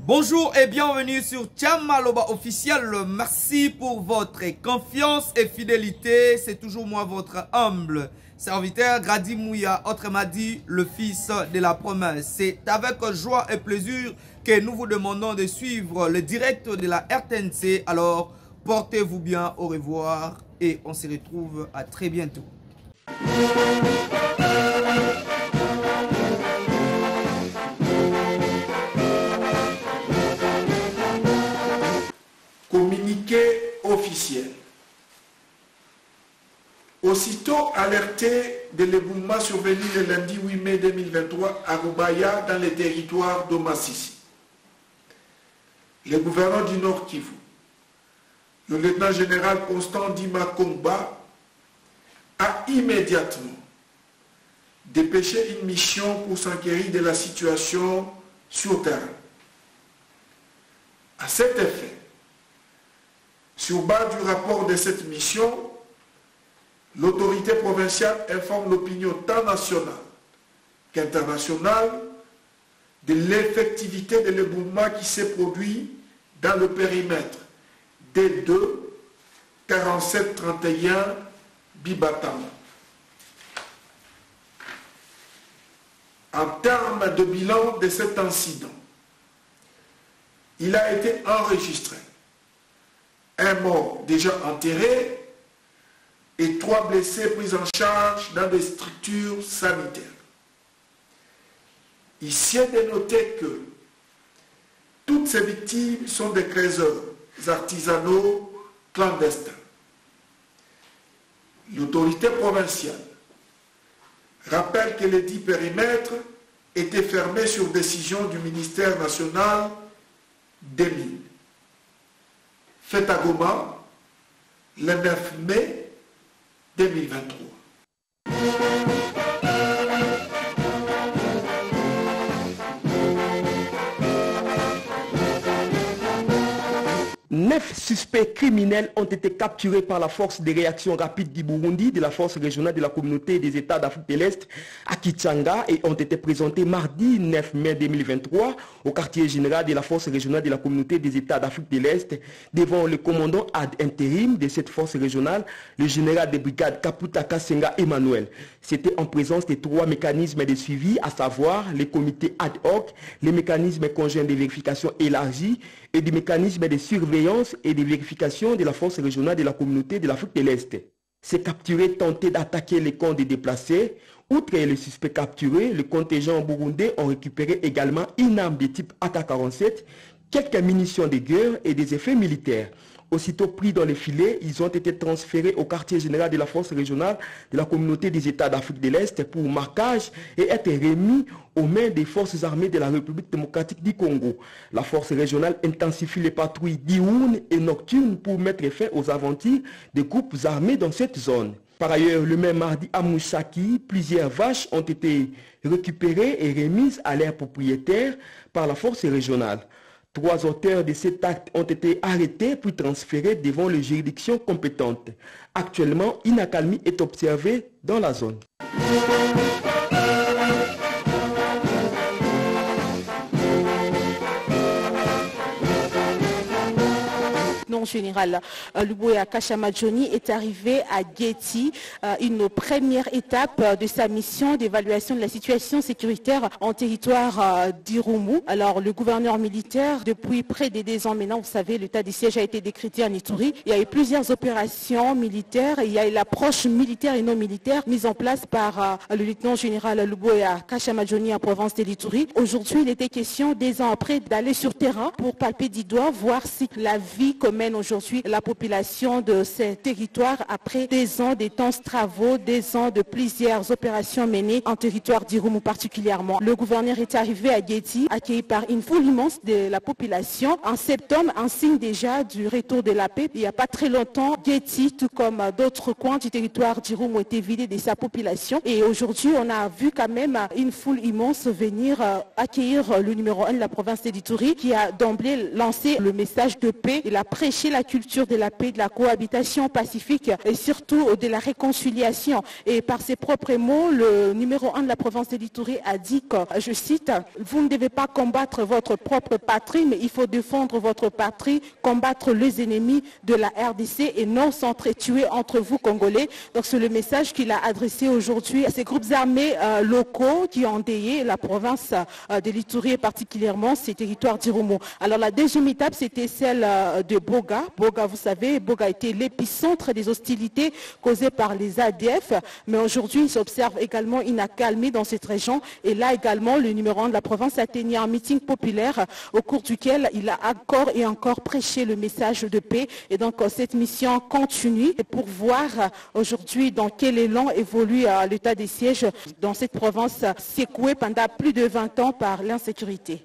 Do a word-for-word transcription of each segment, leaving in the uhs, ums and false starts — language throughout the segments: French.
Bonjour et bienvenue sur Thiam Maloba officiel. Merci pour votre confiance et fidélité. C'est toujours moi, votre humble serviteur Grady Mouya, autrement dit le fils de la promesse. C'est avec joie et plaisir que nous vous demandons de suivre le direct de la R T N C. Alors, portez-vous bien, au revoir et on se retrouve à très bientôt. Communiqué officiel. Aussitôt alerté de l'éboulement survenu le lundi huit mai deux mille vingt-trois à Rubaya dans les territoires d'Omasisi, le gouverneur du Nord Kivu, le lieutenant-général Constant Dima Kongba, a immédiatement dépêché une mission pour s'enquérir de la situation sur terrain. À cet effet, sur base du rapport de cette mission, l'autorité provinciale informe l'opinion tant nationale qu'internationale de l'effectivité de l'éboulement qui s'est produit dans le périmètre D deux quarante-sept trente et un Bibatama. En termes de bilan de cet incident, il a été enregistré un mort déjà enterré et trois blessés pris en charge dans des structures sanitaires. Ici est de noter que toutes ces victimes sont des creuseurs artisanaux clandestins. L'autorité provinciale rappelle que les dix périmètres étaient fermés sur décision du ministère national des Mines. Fait à Goma le neuf mai deux mille vingt-trois. Neuf suspects criminels ont été capturés par la force de réaction rapide du Burundi, de la force régionale de la communauté des États d'Afrique de l'Est à Kichanga et ont été présentés mardi neuf mai deux mille vingt-trois au quartier général de la force régionale de la communauté des États d'Afrique de l'Est devant le commandant ad intérim de cette force régionale, le général de brigade Kaputa Kasenga Emmanuel. C'était en présence des trois mécanismes de suivi, à savoir les comités ad hoc, les mécanismes conjoints de vérification élargis et des mécanismes de surveillance et de vérification de la force régionale de la communauté de l'Afrique de l'Est. Ces capturés tentaient d'attaquer les camps des déplacés. Outre les suspects capturés, le contingent burundais ont récupéré également une arme de type A K quarante-sept, quelques munitions de guerre et des effets militaires. Aussitôt pris dans les filets, ils ont été transférés au quartier général de la force régionale de la communauté des États d'Afrique de l'Est pour marquage et être remis aux mains des forces armées de la République démocratique du Congo. La force régionale intensifie les patrouilles diurnes et nocturnes pour mettre fin aux aventures des groupes armés dans cette zone. Par ailleurs, le même mardi à Moussaki, plusieurs vaches ont été récupérées et remises à leurs propriétaires par la force régionale. Trois auteurs de cet acte ont été arrêtés puis transférés devant les juridictions compétentes. Actuellement, une accalmie est observée dans la zone. Général Luboya Kashamadjoni est arrivé à Guéti, une première étape de sa mission d'évaluation de la situation sécuritaire en territoire d'Irumu. Alors le gouverneur militaire, depuis près de deux ans maintenant, vous savez, l'état de siège a été décrété en Ituri. Il y a eu plusieurs opérations militaires, il y a eu l'approche militaire et non militaire mise en place par le lieutenant général Luboya Kashamadjoni en province de l'Ituri. Aujourd'hui, il était question, deux ans après, d'aller sur terrain pour palper du doigt, voir si la vie commune aujourd'hui la population de ces territoires après des ans d'intenses travaux, des ans de plusieurs opérations menées en territoire d'Irumu particulièrement. Le gouverneur est arrivé à Guéti, accueilli par une foule immense de la population. En septembre, un signe déjà du retour de la paix. Il n'y a pas très longtemps, Guéti, tout comme d'autres coins du territoire d'Irumu, ont été vidés de sa population. Et aujourd'hui, on a vu quand même une foule immense venir accueillir le numéro un de la province d'Ituri qui a d'emblée lancé le message de paix. Il a prêché prêcher la culture de la paix, de la cohabitation pacifique et surtout de la réconciliation. Et par ses propres mots, le numéro un de la province de l'Ituri a dit que, je cite, « Vous ne devez pas combattre votre propre patrie, mais il faut défendre votre patrie, combattre les ennemis de la R D C et non s'entretuer entre vous Congolais ». Donc c'est le message qu'il a adressé aujourd'hui à ces groupes armés euh, locaux qui ont endeuillé la province euh, de l'Ituri et particulièrement ces territoires d'Irumu. Alors la deuxième étape, c'était celle euh, de Boga. Boga, vous savez, Boga était l'épicentre des hostilités causées par les A D F, mais aujourd'hui il s'observe également une accalmie dans cette région et là également le numéro un de la province a tenu un meeting populaire au cours duquel il a encore et encore prêché le message de paix et donc cette mission continue pour voir aujourd'hui dans quel élan évolue l'état des sièges dans cette province secouée pendant plus de vingt ans par l'insécurité.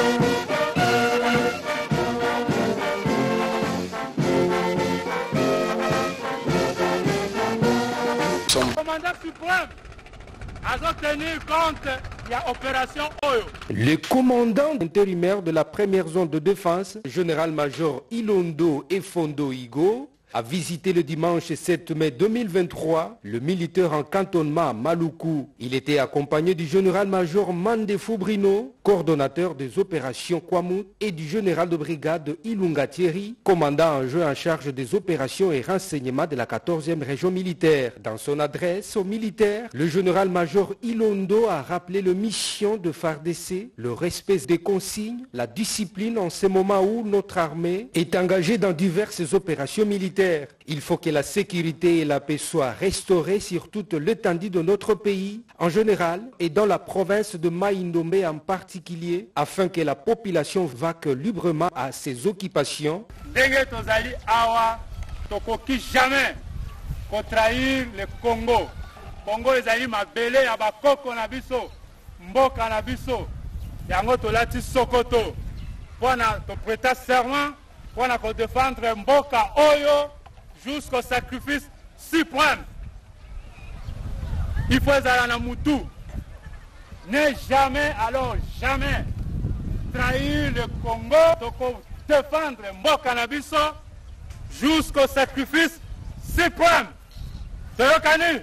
Le commandant suprême a tenu compte de l'opération Oyo. Le commandant intérimaire de la première zone de défense, général-major Ilondo Efondo Igo, a visité le dimanche sept mai deux mille vingt-trois le militaire en cantonnement à Maluku. Il était accompagné du général-major Mandefou Brino, coordonnateur des opérations Kwamut, et du général de brigade Ilunga Thierry, commandant en jeu en charge des opérations et renseignements de la quatorzième région militaire. Dans son adresse aux militaires, le général-major Ilondo a rappelé le mission de F A R D C, le respect des consignes, la discipline en ce moment où notre armée est engagée dans diverses opérations militaires. Il faut que la sécurité et la paix soient restaurées sur toute l'étendue de notre pays en général et dans la province de Mai-Ndombe en particulier, afin que la population vaque librement à ses occupations. Denge tozali awa tokoki jamais trahir le Congo. Congo ezali mabele ya bakoko na biso, mboka na biso. Yango tolati sokoto pona to prêter serment pona ko défendre mboka oyo jusqu'au sacrifice suprême. Il faut ezala na mutu. Ne jamais, alors jamais trahir le Congo, toko défendre mboka na biso jusqu'au sacrifice suprême. Toyokani?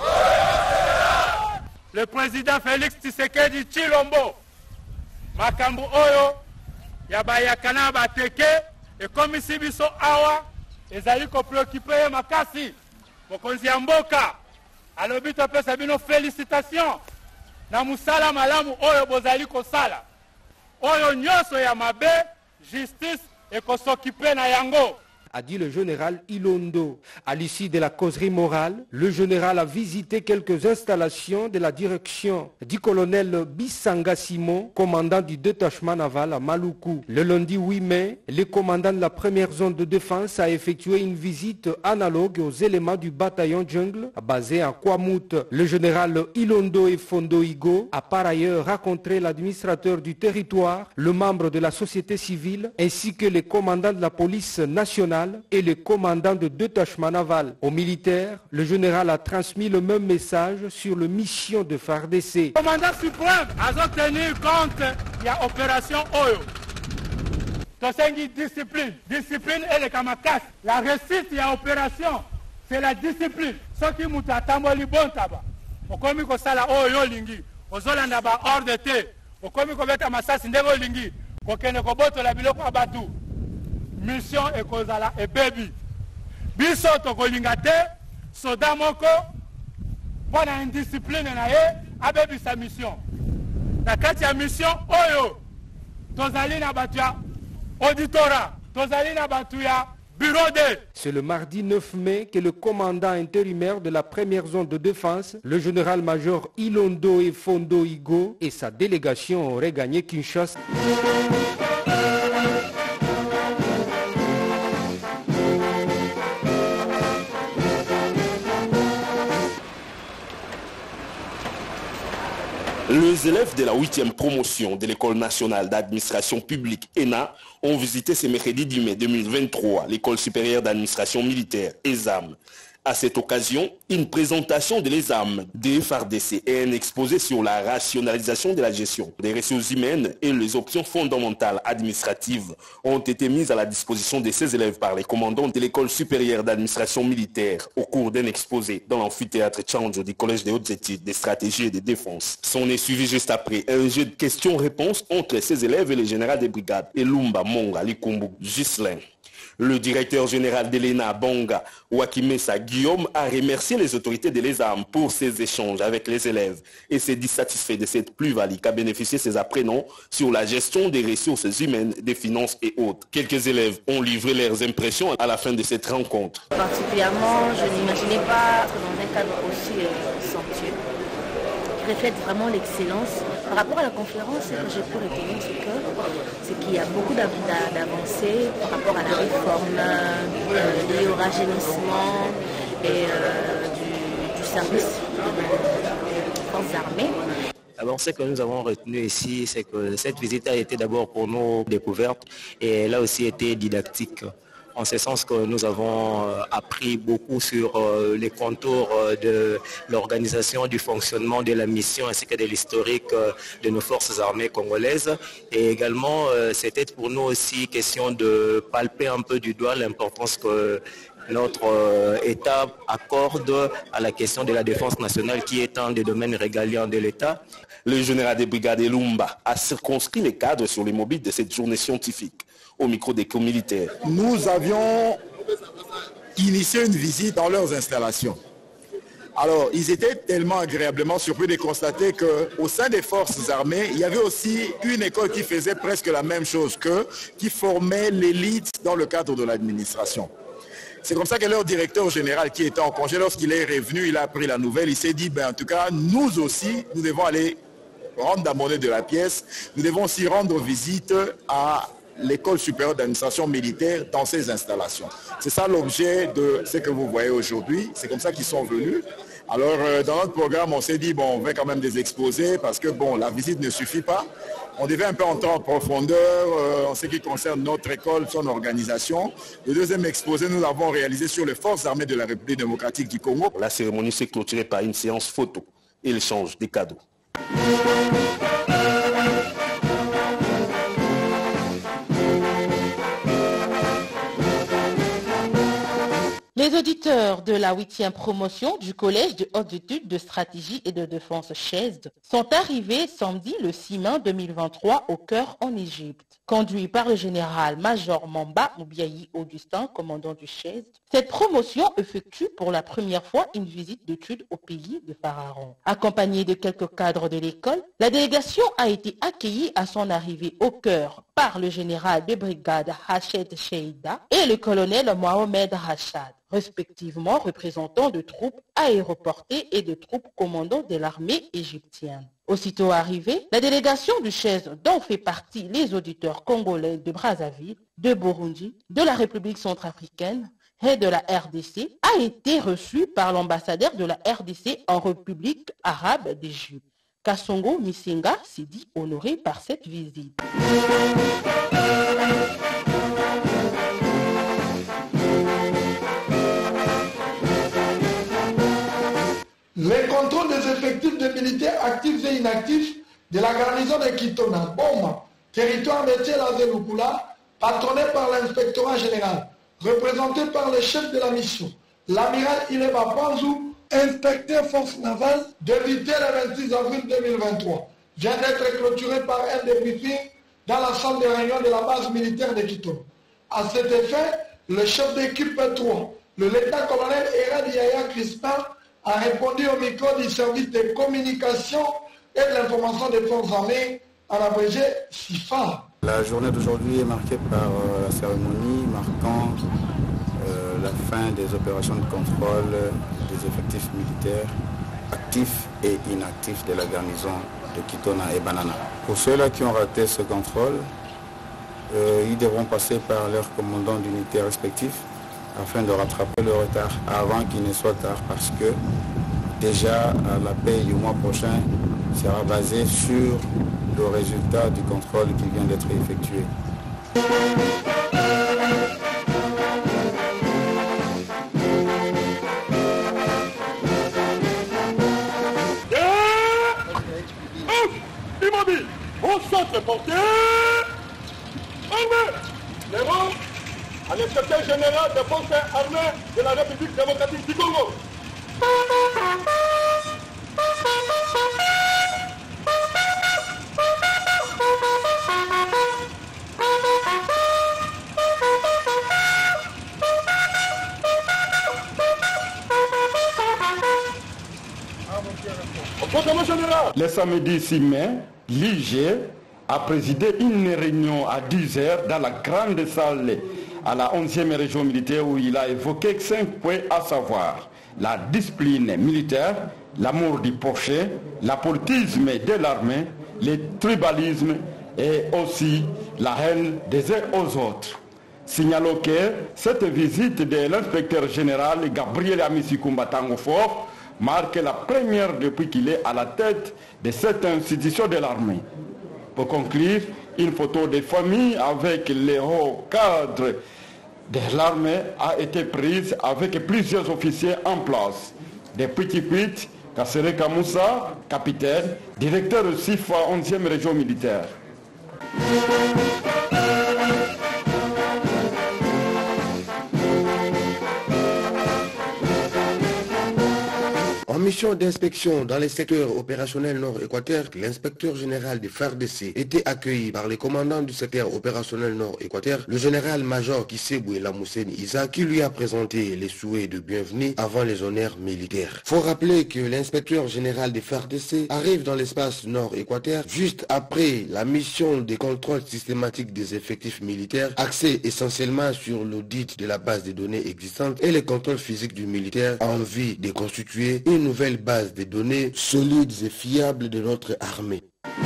Le président Félix Tshisekedi Tshilombo makambo oyo ya bayakana bateke et comme ici biso awa ezali ko préoccuper makasi mokonzi ya mboka alobi topesa bino félicitations na musala malamu oyo bozali kosala oyo nyonso ya mabe justice ekosokipe na yango, a dit le général Ilondo. À l'issue de la causerie morale, le général a visité quelques installations de la direction du colonel Bissanga Simon, commandant du détachement naval à Maluku. Le lundi huit mai, le commandant de la première zone de défense a effectué une visite analogue aux éléments du bataillon jungle basé à Kwamut. Le général Ilondo Efondo Igo a par ailleurs rencontré l'administrateur du territoire, le membre de la société civile ainsi que le commandant de la police nationale et le commandant de détachement naval. Aux militaires, le général a transmis le même message sur la mission de F A R D C. Le commandant suprême a tenu compte de l'opération Oyo. Tosengi discipline. Discipline et le kamakas. La réussite de l'opération, c'est la discipline. Ce qui m'a tamboli bon tabac. Au komi ko sala Oyo lingi. Au zolanda ba hors de thé. Au komi ko beta masasi ndego lingi. Ko kene ko boto la biloko abatu. Mission ekozala e baby biso tokolinga te soda moko mpona indiscipline na ye abebisa mission na kati ya mission oyo tozali na bato ya auditora tozali na bato ya bureau de. C'est le mardi neuf mai que le commandant intérimaire de la première zone de défense, le général-major Ilondo Efondo Igo et sa délégation auraient gagné Kinshasa. Les élèves de la huitième promotion de l'École nationale d'administration publique E N A ont visité ce mercredi dix mai deux mille vingt-trois l'École supérieure d'administration militaire E S A M. À cette occasion, une présentation de les armes des F A R D C et un exposé sur la rationalisation de la gestion des ressources humaines et les options fondamentales administratives ont été mises à la disposition de ces élèves par les commandants de l'école supérieure d'administration militaire au cours d'un exposé dans l'amphithéâtre Tchandjo du collège des hautes études des stratégies et de défense. S'en est suivi juste après un jeu de questions-réponses entre ces élèves et le général des brigades Elumba Monga Likumbu Ghislain. Le directeur général de l'E N A, Bonga Wakimesa Guillaume, a remercié les autorités de les armes pour ces échanges avec les élèves et s'est dit satisfait de cette plus-value qu'a bénéficié ces apprenants sur la gestion des ressources humaines, des finances et autres. Quelques élèves ont livré leurs impressions à la fin de cette rencontre. Particulièrement, je n'imaginais pas que dans un cadre aussi euh, somptueux, qui reflète vraiment l'excellence. Par rapport à la conférence, ce que j'ai pu retenir, c'est que c'est qu'il y a beaucoup d'avancées par rapport à la réforme euh, liée au rajeunissement et euh, du, du service des forces armées. Alors, ce que nous avons retenu ici, c'est que cette visite a été d'abord pour nous découverte et elle a aussi été didactique. En ce sens que nous avons appris beaucoup sur les contours de l'organisation, du fonctionnement de la mission ainsi que de l'historique de nos forces armées congolaises. Et également, c'était pour nous aussi question de palper un peu du doigt l'importance que notre État accorde à la question de la défense nationale qui est un des domaines régaliens de l'État. Le général des brigades Elumba a circonscrit les cadres sur les mobiles de cette journée scientifique. Au micro des co-militaires. Nous avions initié une visite dans leurs installations. Alors, ils étaient tellement agréablement surpris de constater qu'au sein des forces armées, il y avait aussi une école qui faisait presque la même chose qu'eux, qui formait l'élite dans le cadre de l'administration. C'est comme ça que leur directeur général, qui était en congé, lorsqu'il est revenu, il a appris la nouvelle, il s'est dit, ben, en tout cas, nous aussi, nous devons aller rendre la monnaie de la pièce, nous devons aussi rendre visite à l'école supérieure d'administration militaire dans ces installations. C'est ça l'objet de ce que vous voyez aujourd'hui. C'est comme ça qu'ils sont venus. Alors, euh, dans notre programme, on s'est dit, bon, on va quand même des exposés parce que, bon, la visite ne suffit pas. On devait un peu entrer en profondeur euh, en ce qui concerne notre école, son organisation. Le deuxième exposé, nous l'avons réalisé sur les forces armées de la République démocratique du Congo. La cérémonie s'est clôturée par une séance photo et l'échange des cadeaux. Les auditeurs de la huitième promotion du Collège de hautes études de stratégie et de défense C H E S D sont arrivés samedi le six mai deux mille vingt-trois au Caire en Égypte. Conduit par le général-major Mamba Moubiayi Augustin, commandant du C H E S D, cette promotion effectue pour la première fois une visite d'études au pays de Pharaon. Accompagnée de quelques cadres de l'école, la délégation a été accueillie à son arrivée au Caire par le général de brigade Hached Sheida et le colonel Mohamed Rachad, respectivement représentants de troupes aéroportées et de troupes commandant de l'armée égyptienne. Aussitôt arrivée, la délégation du C H E S D, dont fait partie les auditeurs congolais de Brazzaville, de Burundi, de la République centrafricaine et de la R D C, a été reçue par l'ambassadeur de la R D C en République arabe d'Égypte. Kassongo Misenga s'est dit honoré par cette visite. Les contrôles des effectifs de militaires actifs et inactifs de la garnison de Kitona, Boma, territoire de Tchela-Zelukula, patronné par l'inspectorat général, représenté par le chef de la mission, l'amiral Ileba Panzou, inspecteur force navale, d'éviter le vingt-six avril deux mille vingt-trois, vient d'être clôturé par un débriefing dans la salle de réunion de la base militaire de Kitona. À cet effet, le chef d'équipe trois, le lieutenant-colonel Erad Yaya Crispin, a répondu au micro du service de communication et de l'information des forces armées, en abrégé S I F A. La journée d'aujourd'hui est marquée par euh, la cérémonie marquant euh, la fin des opérations de contrôle des effectifs militaires actifs et inactifs de la garnison de Kitona et Banana. Pour ceux-là qui ont raté ce contrôle, euh, ils devront passer par leurs commandants d'unité respectifs afin de rattraper le retard avant qu'il ne soit tard, parce que déjà la paie du mois prochain sera basée sur le résultat du contrôle qui vient d'être effectué. porter armée. Les rangs à l'inspecteur général des forces armées de la République démocratique du Congo. Le samedi six mai, l'I G a présidé une réunion à dix heures dans la grande salle à la onzième région militaire où il a évoqué cinq points, à savoir la discipline militaire, l'amour du porcher, l'apolitisme de l'armée, le tribalisme et aussi la haine des uns aux autres. Signalons que cette visite de l'inspecteur général Gabriel Amisikumba Tangofort marque la première depuis qu'il est à la tête de cette institution de l'armée. Pour conclure, une photo de famille avec les hauts cadres de l'armée a été prise avec plusieurs officiers en place. Depuis Kikwit, Kassere Kamoussa, capitaine, directeur de S I F A onzième région militaire. En mission d'inspection dans les secteurs opérationnels Nord-Équateur, l'inspecteur général du F A R D C était accueilli par les commandants du secteur opérationnel Nord-Équateur, le général-major Kisseboué Lamoussen Isa, qui lui a présenté les souhaits de bienvenue avant les honneurs militaires. Faut rappeler que l'inspecteur général du F A R D C arrive dans l'espace Nord-Équateur juste après la mission de contrôle systématique des effectifs militaires, axée essentiellement sur l'audit de la base de données existante et le contrôle physique du militaire en vue de constituer une nouvelle base de données solides et fiables de notre armée.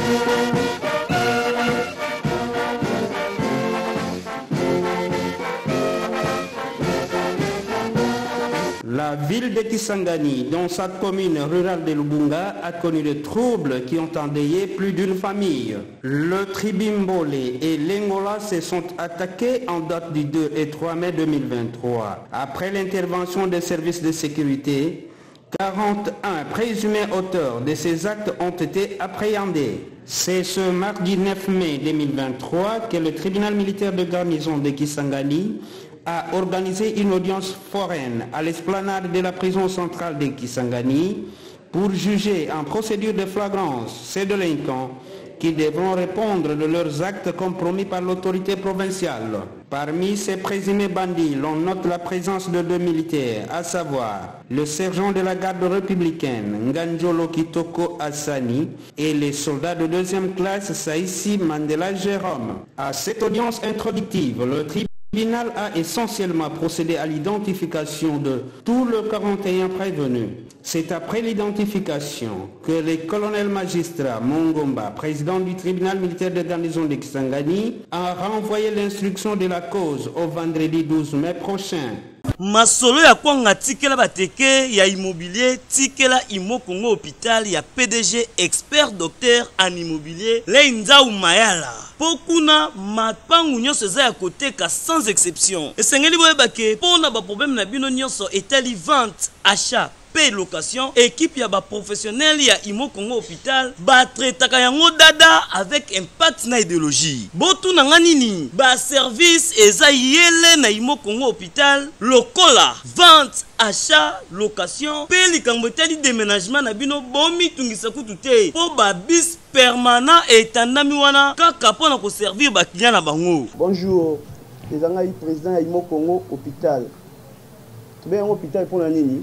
La ville de Kisangani, dans sa commune rurale de Lubunga, a connu des troubles qui ont endeuillé plus d'une famille. Le Tribimbole et l'Engola se sont attaqués en date du deux et trois mai deux mille vingt-trois. Après l'intervention des services de sécurité, quarante-un présumés auteurs de ces actes ont été appréhendés. C'est ce mardi neuf mai deux mille vingt-trois que le tribunal militaire de garnison de Kisangani a organisé une audience foraine à l'esplanade de la prison centrale de Kisangani pour juger en procédure de flagrance ces délinquants qui devront répondre de leurs actes compromis par l'autorité provinciale. Parmi ces présumés bandits, l'on note la présence de deux militaires, à savoir le sergent de la garde républicaine Nganjolo Kitoko Assani et les soldats de deuxième classe Saïsi Mandela Jérôme. À cette audience introductive, le tribunal Le tribunal a essentiellement procédé à l'identification de tout le quarante et un prévenus. C'est après l'identification que le colonel magistrat Mongomba, président du tribunal militaire de garnison de Kisangani, a renvoyé l'instruction de la cause au vendredi douze mai prochain. Masolo ya kwanga tikela bateke ya immobilier tikela Imo Congo hôpital ya P D G expert docteur en immobilier Leinza Umayala. Pokuna mapangu nyonso za ya koteka sans exception. Esengeli boyeba ke pona ba problème na bino nyonso etali vente, achat, paie location, équipe ya ba professionnel ya Imo Congo hôpital ba traitaka yango dada avec impact na idéologie. Botu na nganini ba service eza yele na Imo Congo hôpital lokola vente, achat, location, paie likambo etali déménagement na bino bomi tungisa kutu te po ba bis permanent etandami wana kaka pona ko servir ba client na bango. Bonjour, les angai président ya Imo Congo hôpital. Tube yango hôpital pour la nini.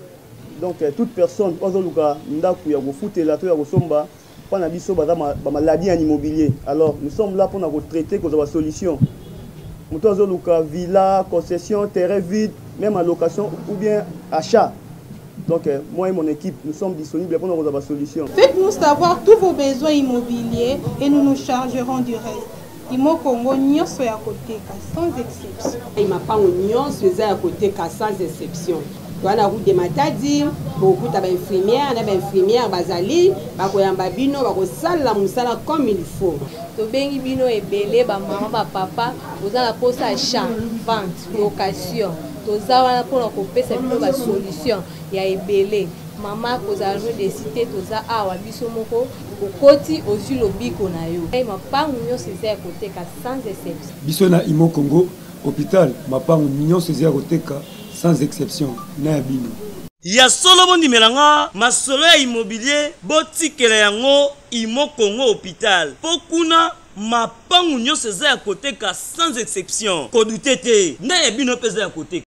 Donc toute personne ozo luka ndaku ya kofutela to ya kosomba pana biso baza ba maladie en immobilier. Alors nous sommes là pour na traiter cause ba solution. Muto ozo luka villa, concession, terrain vide, même en location ou bien achat. Donc euh, moi et mon équipe nous sommes disponibles pour nous avoir une solution. Faites-nous savoir tous vos besoins immobiliers et nous nous chargerons du reste. Imo Congo nyonso ya koteka sans exception. Il m'a pas nyonso ya koteka sans exception. Wana route de Matadi, beaucoup de infirmières, des infirmières bazali, bakoyamba bino bakosala musala comme il faut. To bengi bino ebele ba maman ba papa, ozala posa achat, vente, location. Toza wana pona kopesa bino ba solution ya ebele. mama kozala jo de cité toza awa biso moko okoti ozwi lobiko na yo mapangu nyonso eza ya koteka sans exception biso na imo congo hôpital mapangu nyonso eza ya koteka sans exception na ya bino ya solo bondimelanga masolo ya immobilier botikela yango imo congo hôpital po kuna mapangu nyonso eza ya koteka sans exception kodute te na ya bino mpe eza ya koteka